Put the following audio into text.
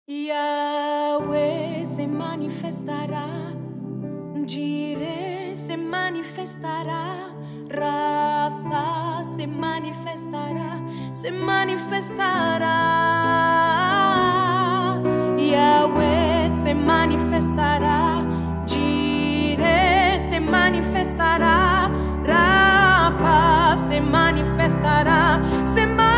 Yahweh se manifestará, Jireh se manifestará, Rafa se manifestará, se manifestará. Yahweh se manifestará, Jireh se manifestará, Rafa se manifestará, se manifestará.